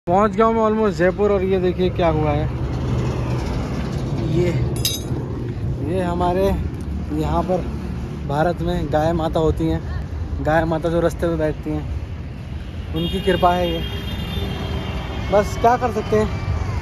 पहुंच गया हूँ मैं ऑलमोस्ट जयपुर। और ये देखिए क्या हुआ है। ये हमारे यहाँ पर भारत में गाय माता होती हैं। गाय माता जो रास्ते में बैठती हैं, उनकी कृपा है ये। बस क्या कर सकते हैं,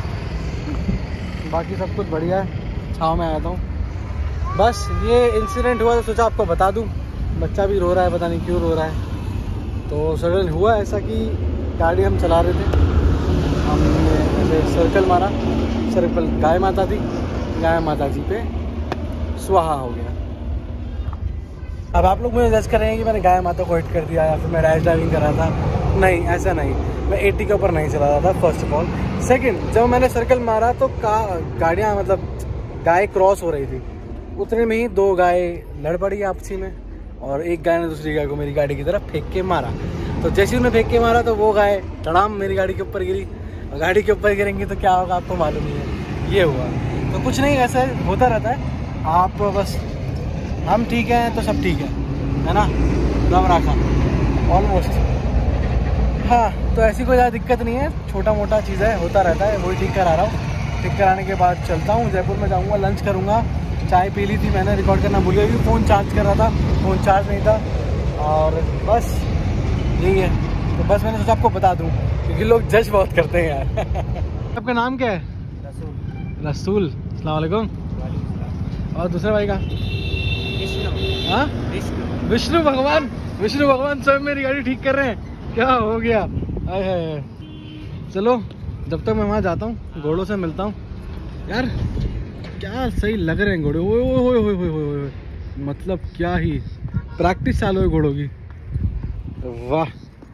बाकी सब कुछ बढ़िया है। छाँव में आया था हूँ। बस ये इंसिडेंट हुआ तो सोचा आपको बता दूँ। बच्चा भी रो रहा है, पता नहीं क्यों रो रहा है। तो सडन हुआ ऐसा कि गाड़ी हम चला रहे थे, हमने ऐसे सर्कल मारा। सर्कल गाय माता थी, गाय माता जी पे स्वाहा हो गया। अब आप लोग मुझे जज करेंगे कि मैंने गाय माता को हिट कर दिया या फिर मैं रैश ड्राइविंग कर रहा था। नहीं, ऐसा नहीं। मैं 80 के ऊपर नहीं चला रहा था, फर्स्ट ऑफ ऑल। सेकंड, जब मैंने सर्कल मारा तो गाड़ियाँ मतलब गाय क्रॉस हो रही थी। उतने में ही 2 गाय लड़ पड़ी आपसी में, और एक गाय ने दूसरी गाय को मेरी गाड़ी की तरफ फेंक के मारा। तो जैसे ही उन्हें फेंक के मारा तो वो गाय धड़ाम मेरी गाड़ी के ऊपर गिरी। और गाड़ी के ऊपर गिरेंगी तो क्या होगा आपको मालूम ही है। ये हुआ तो कुछ नहीं, ऐसा होता रहता है। आप बस हम ठीक हैं तो सब ठीक है ना, दम रखा ऑलमोस्ट। हाँ, तो ऐसी कोई ज़्यादा दिक्कत नहीं है, छोटा मोटा चीज़ है, होता रहता है। वही ठीक करा रहा हूँ। ठीक कराने के बाद चलता हूँ, जयपुर में जाऊँगा, लंच करूँगा। चाय पी ली थी मैंने, रिकॉर्ड करना भूल गया, फ़ोन चार्ज कर रहा था, फ़ोन चार्ज नहीं था। और बस यही है। तो बस मैंने सोचा आपको बता दूँ, क्योंकि लोग जज बहुत करते हैं यार। आपका नाम क्या है? रसूल। अस्सलाम वालेकुम। और दूसरे भाई का? हाँ, विष्णु भगवान। विष्णु भगवान स्वयं मेरी गाड़ी ठीक कर रहे हैं। क्या हो गया? आए। चलो, जब तक मैं वहाँ जाता हूँ घोड़ों से मिलता हूँ। यार क्या सही लग रहे हैं घोड़े। ओए मतलब क्या ही प्रैक्टिस चालू है घोड़ों की। वाह,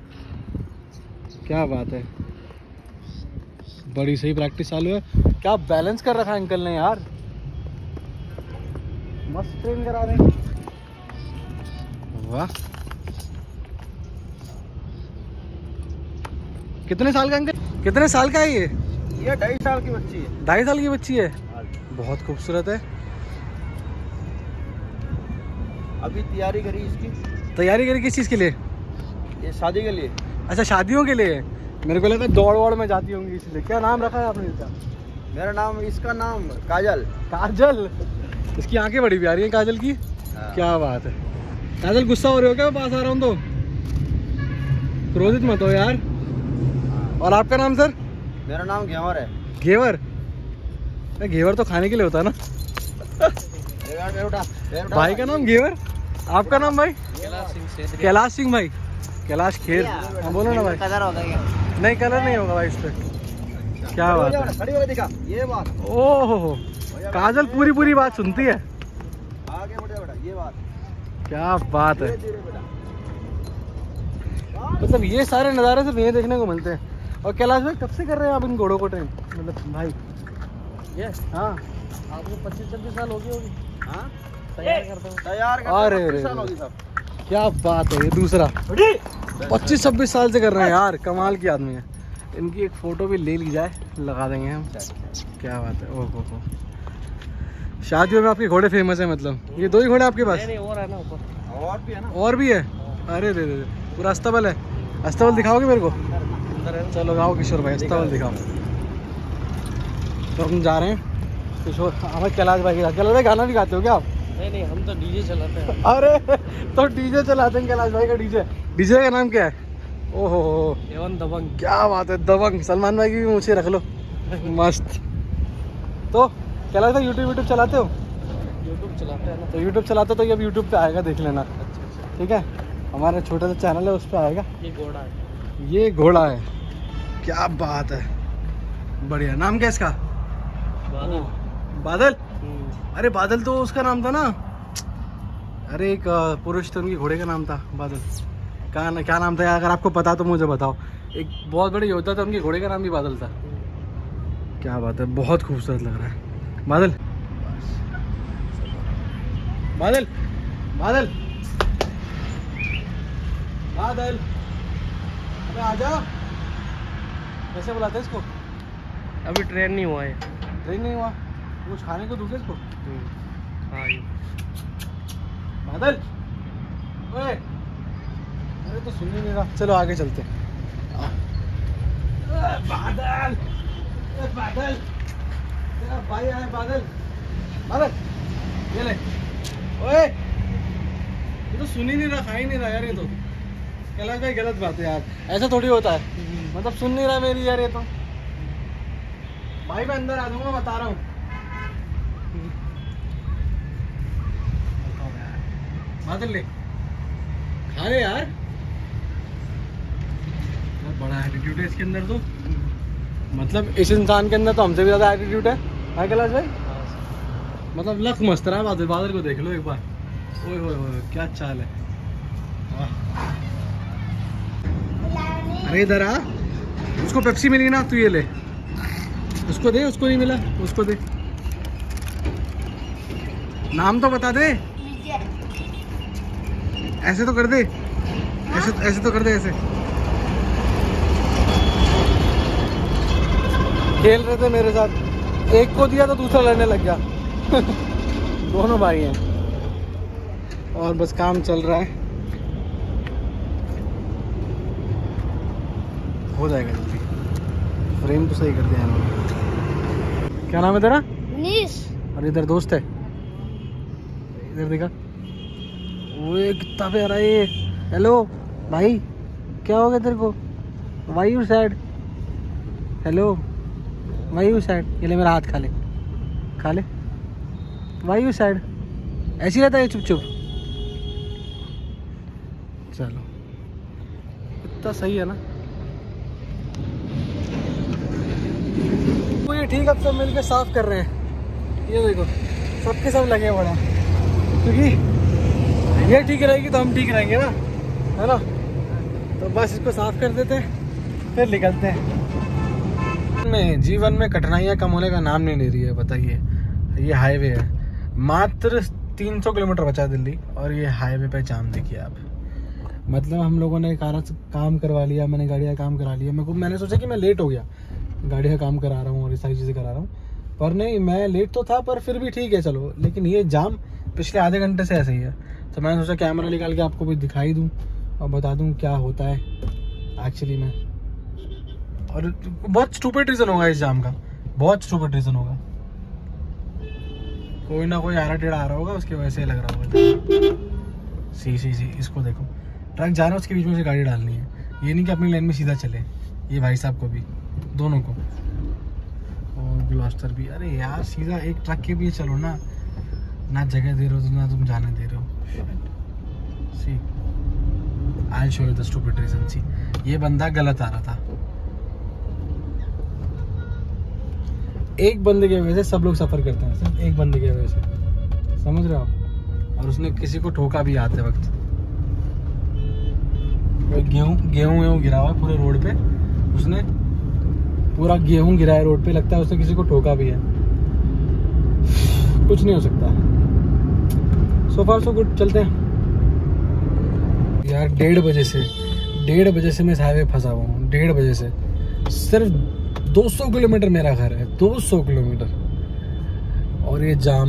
क्या बात है, बड़ी सही प्रैक्टिस चालू है। क्या बैलेंस कर रखा है अंकल ने यार, मस्त ट्रेन करा रहे हैं। वाह, कितने साल का अंकल? कितने साल का है ये? 2.5 साल की बच्ची है। 2.5 साल की बच्ची है। बहुत खूबसूरत है। अभी तैयारी करी इसकी। तैयारी करी किस चीज़ के लिए? ये शादी के लिए। अच्छा, शादियों के लिए। मेरे को लगा दौड़ वौड़ में जाती होंगी इसलिए। क्या नाम रखा है आपने इसका? मेरा नाम, इसका नाम काजल। काजल। इसकी आंखें बड़ी प्यारी हैं काजल की। क्या बात है। काजल, गुस्सा हो रहे हो क्या मैं पास आ रहा हूँ तो? क्रोधित मत हो यार। और आपका नाम सर? मेरा नाम घेवर है। घेवर? घेवर तो खाने के लिए होता है ना। भाई का नाम घेवर, आपका नाम भाई? कैलाश सिंह भाई। कैलाश खेर। हाँ, बोलो ना भाई। कलर होगा क्या? नहीं, कलर नहीं होगा भाई इस पे। क्या बात है। दिखा ये बात। ओहो, काजल पूरी बात सुनती है। आगे बढ़ जा बेटा, ये बात। क्या बात है। मतलब ये सारे नज़ारे सिर्फ यहीं देखने को मिलते हैं। और कैलाश भाई, कब से कर रहे हैं आप इन घोड़ों को ट्रेन? मतलब भाई ये, हाँ, आपको 25-26 साल हो गई होगी। हाँ, तैयार करते हो? तैयार अरे 25 साल होगी सब। क्या बात है। ये दूसरा 25-26 साल से कर रहे हैं यार, कमाल की आदमी है। इनकी एक फ़ोटो भी ले ली जाए, लगा देंगे हम। क्या बात है। ओहो हो, शादियों में आपके घोड़े फेमस है मतलब। ये 2 ही घोड़े आपके पास? नहीं, और है ना ऊपर। और भी है ना। और भी है? अरे रे, पूरा अस्तबल है। अस्तबल दिखाओगे मेरे को? चलो आओ किशोर भाई, अस्तबल दिखाओ। तो हम जा रहे हैं किशोर, हमें कैलाश भाई। कैलाश भाई, गाना भी गाते हो क्या आप? नहीं, हम तो डीजे चलाते हैं। अरे तो डीजे चलाते हैं कैलाश भाई का। डीजे का नाम क्या है? ओहो, एवन दबंग। क्या बात है, दबंग। सलमान भाई की भी मुझे रख लो। मस्त। तो कैलाश भाई, यूट्यूब चलाते हो? यूट्यूब चलाते हैं ना। तो यूट्यूब चलाते हो तो ये यूट्यूब पे आएगा, देख लेना। अच्छा। ठीक है, हमारा छोटा सा चैनल है, उस पर आएगा। ये घोड़ा है। ये घोड़ा है। क्या बात है, बढ़िया। नाम क्या इसका? बादल। अरे बादल तो उसका नाम था ना। अरे एक पुरुष थे, उनके घोड़े का नाम था बादल। क्या नाम था? अगर आपको पता तो मुझे बताओ। एक बहुत बड़े योद्धा था, उनके घोड़े का नाम भी बादल था। क्या बात है, बहुत खूबसूरत लग रहा है। बादल, बादल, बादल, बादल, अबे आजा। कैसे बुलाते हैं इसको? अभी ट्रेन नहीं हुआ है। ट्रेन नहीं हुआ? कुछ खाने को दूसरे इसको? हाँ, बादल, ओए, अरे तो सुन ही नहीं रहा। चलो आगे चलते हैं। बादल, बादल, तेरा भाई आया बादल, बादल, ये ले, ओए, ये तो सुन ही नहीं रहा, खा ही नहीं रहा यार ये तो। कैलाश भाई गलत बात है यार, ऐसा थोड़ी होता है, मतलब सुन नहीं रहा मेरी यार ये तो। भाई मैं अंदर आ जाऊंगा, बता रहा हूँ। बादल ले, खा ले यार, बड़ा एटीट्यूड है इसके अंदर तो, मतलब इस इंसान के अंदर तो हमसे भी ज्यादा एटीट्यूड है। हाँ कैलाश भाई, मतलब लक मस्त रहा है। बादल, बादल को देख लो एक बार, ओए ओए ओए क्या चाल है। अरे इधर आ, उसको पेप्सी मिली ना, तू ये ले, उसको दे, उसको नहीं मिला, उसको दे। नाम तो बता दे, ऐसे तो कर दे, ऐसे तो कर दे, ऐसे। खेल रहे थे मेरे साथ, एक को दिया तो दूसरा लड़ने लग गया। दोनों भाई हैं और बस काम चल रहा है, हो जाएगा जल्दी। फ्रेम तो सही कर दिया इन्होंने। क्या नाम है तेरा? मनीष। और इधर दोस्त है, इधर देखा, वो कितना प्यारा ये। हेलो भाई, क्या हो गया तेरे को? Why you sad? Hello why you sad? ये ले मेरा हाथ, खा ले, खा ले। Why you sad? ऐसी रहता है चुप चुप। चलो इतना सही है ना। वो ये ठीक, अब सब मिलके साफ कर रहे हैं। ये देखो सबके सब लगे पड़े हैं, क्योंकि ये ठीक रहेगी तो हम ठीक रहेंगे ना, है ना। तो बस इसको साफ कर देते हैं, फिर निकलते हैं। जीवन में कठिनाइयाँ कम होने का नाम नहीं ले रही है, बताइए। ये हाईवे है, मात्र 300 किलोमीटर बचा है दिल्ली, और ये हाईवे पे जाम देखिए आप। मतलब हम लोगों ने काम करवा लिया, मैंने गाड़ी का काम करा लिया। मैंने सोचा कि मैं लेट हो गया, गाड़ी का काम करा रहा हूँ और ये सारी चीज़ें करा रहा हूँ, पर नहीं, मैं लेट तो था, पर फिर भी ठीक है चलो। लेकिन ये जाम पिछले आधे घंटे से ऐसे ही है, तो मैंने सोचा कैमरा निकाल के आपको भी दिखाई दूँ और बता दूँ क्या होता है एक्चुअली में। और बहुत स्टूपिड रीज़न होगा इस जाम का, बहुत स्टूपिड रीज़न होगा। कोई ना कोई आरा टेढ़ा आ रहा होगा, उसकी वजह से लग रहा होगा। सी इसको देखो, ट्रक जा रहा है, उसके बीच में से गाड़ी डालनी है। ये नहीं कि अपनी लाइन में सीधा चले, ये भाई साहब को भी, दोनों को, और ग्लास्टर भी। अरे यार सीधा एक ट्रक के भी चलो ना, ना जगह दे रहे हो तो ना तुम जाने दे रहे हो। See I show you the stupid reason. See ये बंदा गलत आ रहा था, एक बंदे की वजह से सब लोग सफर करते हैं, सिर्फ एक बंदे की वजह से, समझ रहे हो। और उसने किसी को ठोका भी आते वक्त। गेहूं गिरा हुआ है पूरे रोड पे, उसने पूरा गेहूं गिरा है रोड पे, लगता है उसने किसी को ठोका भी है। कुछ नहीं हो सकता। सो फार सो गुड, चलते हैं यार। 1:30 बजे से मैं इस हाईवे फंसा हुआ हूँ, 1:30 बजे से। सिर्फ 200 किलोमीटर मेरा घर है, 200 किलोमीटर, और ये जाम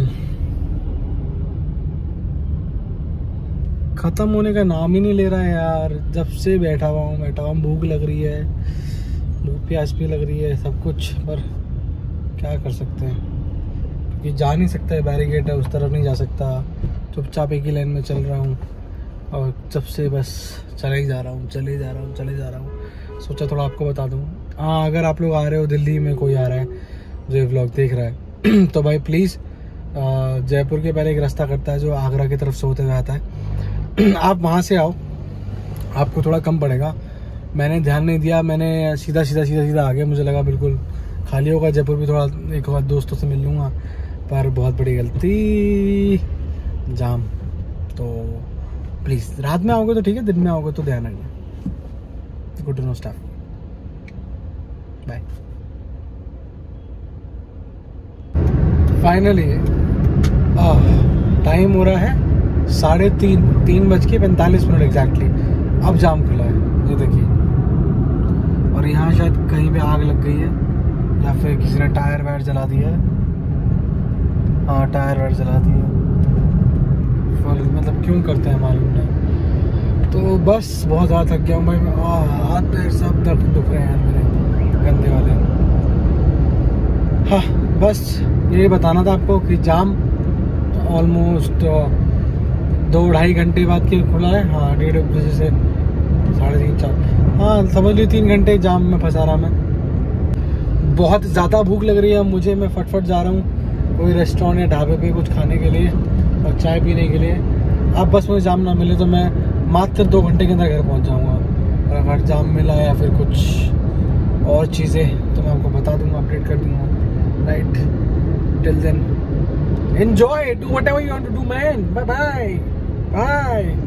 खत्म होने का नाम ही नहीं ले रहा है यार। जब से बैठा हुआ हूँ, भूख लग रही है, भूख प्यास भी लग रही है, सब कुछ, पर क्या कर सकते हैं, क्योंकि जा नहीं सकता है, बैरिकेड है, उस तरफ नहीं जा सकता। चुपचाप एक ही लाइन में चल रहा हूँ, और जब से बस चले ही जा रहा हूँ। सोचा थोड़ा आपको बता दूँ। हाँ, अगर आप लोग आ रहे हो, दिल्ली में कोई आ रहा है जो ये व्लॉग देख रहा है तो भाई प्लीज़, जयपुर के पहले एक रास्ता करता है जो आगरा की तरफ से होते हुए आता है, आप वहाँ से आओ, आपको थोड़ा कम पड़ेगा। मैंने ध्यान नहीं दिया, मैंने सीधा आ गया। मुझे लगा बिल्कुल खाली होगा, जयपुर भी थोड़ा एक बार दोस्तों से मिल लूँगा, पर बहुत बड़ी गलती, जाम। तो प्लीज़ रात में आओगे तो ठीक है, दिन में आओगे तो ध्यान रखना। Good to know staff, bye. Finally time हो रहा है 3:45 एग्जैक्टली। अब जाम खुला है, ये देखिए। और यहाँ शायद कहीं पे आग लग गई है, या फिर किसी ने टायर वायर जला दिया है। हाँ, टायर वायर जला दिया, मतलब क्यों करते हैं मालूम नहीं। तो बस बहुत ज़्यादा थक गया हूँ भाई मैं, हाथ पैर सब दर्द दुख रहे हैं मेरे। गंदे वाले। हाँ बस यही बताना था आपको कि जाम ऑलमोस्ट 2-2.5 घंटे बाद के खुला है। हाँ 1:30 बजे से 3:30-4, हाँ समझ ली 3 घंटे जाम में फंसा रहा मैं। बहुत ज़्यादा भूख लग रही है मुझे, मैं फटफट जा रहा हूँ कोई रेस्टोरेंट या ढाबे पे कुछ खाने के लिए और चाय पीने के लिए। अब बस मुझे जाम ना मिले तो मैं मात्र 2 घंटे के अंदर घर पहुँच जाऊँगा, और अगर जाम मिला या फिर कुछ और चीज़ें तो मैं आपको बता दूँगा, अपडेट कर दूँगा। Right, till then enjoy, do whatever you want to do man, bye bye, bye।